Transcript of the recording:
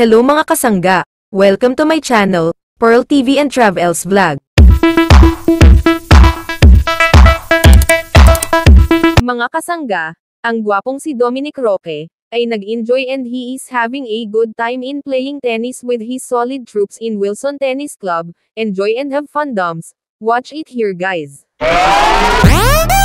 Hello mga kasangga! Welcome to my channel, Pearl TV and Travels Vlog. Mga kasangga, ang gwapong si Dominic Roque ay nag-enjoy and he is having a good time in playing tennis with his solid troops in Wilson Tennis Club. Enjoy and have fun, doms. Watch it here, guys.